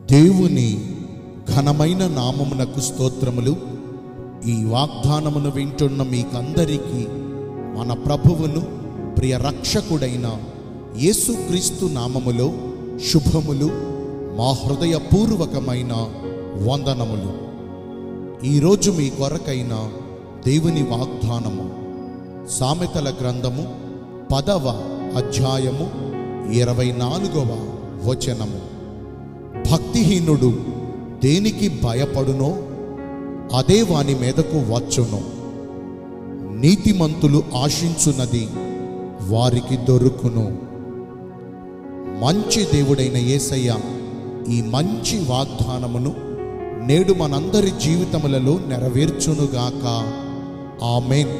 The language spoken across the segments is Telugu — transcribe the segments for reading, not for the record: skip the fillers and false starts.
దేవుని ఘనమైన నామమునకు స్తోత్రములు. ఈ వాగ్దానమును వింటున్న మీకందరికీ మన ప్రభువును ప్రియ రక్షకుడైన యేసుక్రీస్తు నామములో శుభములు, మా హృదయపూర్వకమైన వందనములు. ఈరోజు మీ కొరకైన దేవుని వాగ్దానము సామెతల గ్రంథము 10వ అధ్యాయము 24వ వచనము. భక్తిహీనుడు దేనికి భయపడునో అదే వాని మీదకు వచ్చును. నీతిమంతులు ఆశించున్నది వారికి దొరుకును. మంచి దేవుడైన యేసయ్య ఈ మంచి వాగ్దానమును నేడు మనందరి జీవితములలో నెరవేర్చునుగాక. ఆమేన్.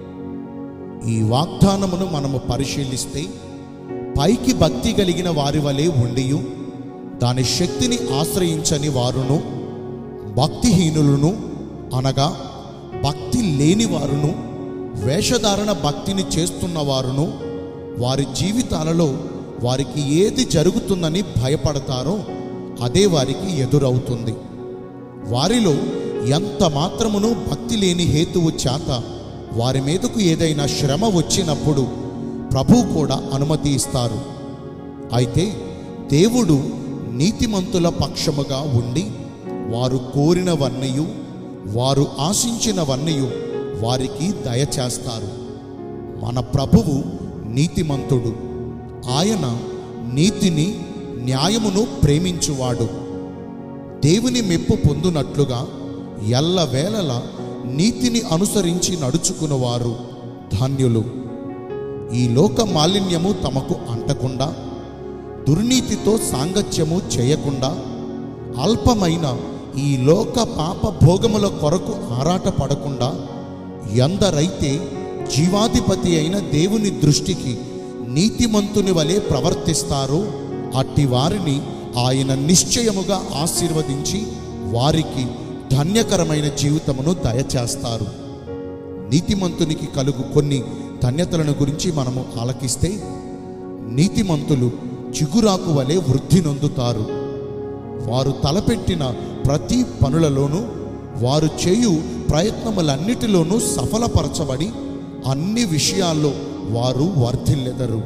ఈ వాగ్దానమును మనము పరిశీలిస్తే పైకి భక్తి కలిగిన వారి వలె ఉండియు దాని శక్తిని ఆశ్రయించని వారును, భక్తిహీనులను అనగా భక్తి లేని వారును, వేషధారణ భక్తిని చేస్తున్న వారును వారి జీవితాలలో వారికి ఏది జరుగుతుందని భయపడతారో అదే వారికి ఎదురవుతుంది. వారిలో ఎంత మాత్రమును భక్తి లేని హేతువు చేత వారి మీదకు ఏదైనా శ్రమ వచ్చినప్పుడు ప్రభువు కూడా అనుమతి ఇస్తారు. అయితే దేవుడు నీతిమంతుల పక్షముగా ఉండి వారు కోరినవన్నయు వారు ఆశించినవన్నయు వారికి దయచేస్తారు. మన ప్రభువు నీతిమంతుడు. ఆయన నీతిని, న్యాయమును ప్రేమించువాడు. దేవుని మెప్పు పొందునట్లుగా ఎల్లవేళలా నీతిని అనుసరించి నడుచుకున్నవారు ధన్యులు. ఈ లోక మాలిన్యము తమకు అంటకుండా, దుర్నీతితో సాంగత్యము చేయకుండా, అల్పమైన ఈ లోక పాప భోగముల కొరకు ఆరాటపడకుండా ఎందరైతే జీవాధిపతి అయిన దేవుని దృష్టికి నీతిమంతుని వలె ప్రవర్తిస్తారో అట్టి వారిని ఆయన నిశ్చయముగా ఆశీర్వదించి వారికి ధన్యకరమైన జీవితమును దయచేస్తారు. నీతిమంతునికి కలుగు కొన్ని ధన్యతలను గురించి మనము ఆలకిస్తే, నీతిమంతులు చిగురాకు వలె వృద్ధి నొందుతారు. వారు తలపెట్టిన ప్రతి పనులలోనూ, వారు చేయు ప్రయత్నములన్నిటిలోనూ సఫలపరచబడి అన్ని విషయాల్లో వారు వర్ధిల్లెదరు.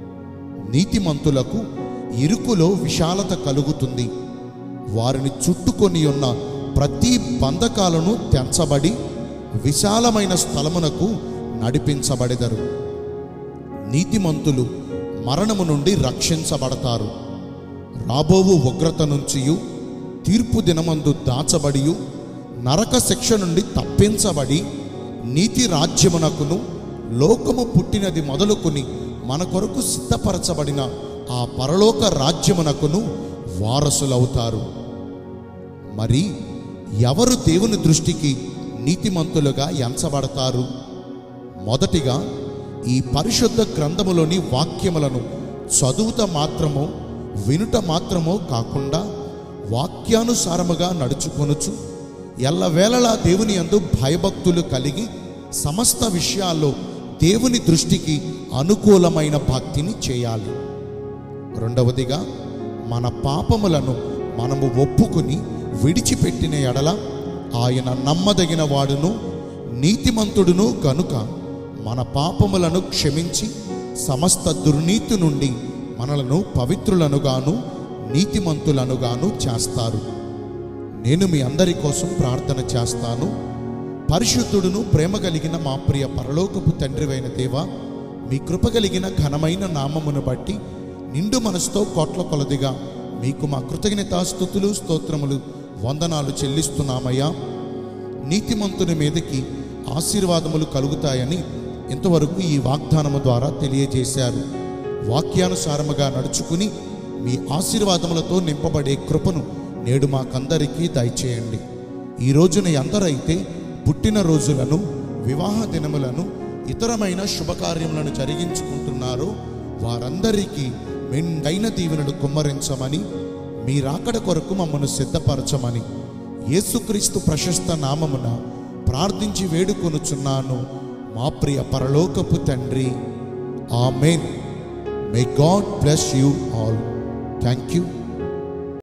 నీతిమంతులకు ఇరుకులో విశాలత కలుగుతుంది. వారిని చుట్టుకొని ఉన్న ప్రతి బంధకాలను తెంచబడి విశాలమైన స్థలమునకు నడిపించబడెదరు. నీతిమంతులు మరణము నుండి రక్షించబడతారు. రాబోవు ఉగ్రత నుంచియు, తీర్పు దినమందు దాచబడియు, నరక శిక్ష నుండి తప్పించబడి నీతి రాజ్యమునకును, లోకము పుట్టినది మొదలుకొని మన కొరకు సిద్ధపరచబడిన ఆ పరలోక రాజ్యమునకును వారసులవుతారు. మరి ఎవరు దేవుని దృష్టికి నీతిమంతులుగా ఎంచబడతారు? మొదటిగా ఈ పరిశుద్ధ గ్రంథములోని వాక్యములను చదువుట మాత్రమో వినుట మాత్రమో కాకుండా వాక్యానుసారముగా నడుచుకొనుచు ఎల్లవేళలా దేవుని యందు భయభక్తులు కలిగి సమస్త విషయాల్లో దేవుని దృష్టికి అనుకూలమైన భక్తిని చేయాలి. రెండవదిగా మన పాపములను మనము ఒప్పుకుని విడిచిపెట్టిన ఎడల ఆయన నమ్మదగిన వాడును నీతిమంతుడును గనుక మన పాపములను క్షమించి సమస్త దుర్నీతి నుండి మనలను పవిత్రులనుగాను నీతిమంతులనుగాను చేస్తారు. నేను మీ అందరి కోసం ప్రార్థన చేస్తాను. పరిశుద్ధుడును ప్రేమ కలిగిన మా ప్రియ పరలోకపు తండ్రివైన దేవా, మీ కృప కలిగిన ఘనమైన నామమును బట్టి నిండు మనసుతో కోట్ల కొలదిగా మీకు మా కృతజ్ఞతాస్తుతులు, స్తోత్రములు, వందనాలు చెల్లిస్తున్నామయ్యా. నీతిమంతుని మీదకి ఆశీర్వాదములు కలుగుతాయని ఇంతవరకు ఈ వాగ్దానము ద్వారా తెలియజేశారు. వాక్యానుసారముగా నడుచుకుని మీ ఆశీర్వాదములతో నింపబడే కృపను నేడు మాకందరికీ దయచేయండి. ఈ రోజున ఎందరైతే పుట్టినరోజులను, వివాహ దినములను, ఇతరమైన శుభకార్యములను జరిగించుకుంటున్నారో వారందరికీ మెండైన దీవెనలు కుమ్మరించమని, మీ రాకడ కొరకు మమ్మను సిద్ధపరచమని యేసుక్రీస్తు ప్రశస్త నామమున ప్రార్థించి వేడుకొనుచున్నాను మా ప్రియ పరలోకపు తండ్రి. ఆమేన్. May God bless you all. Thank you.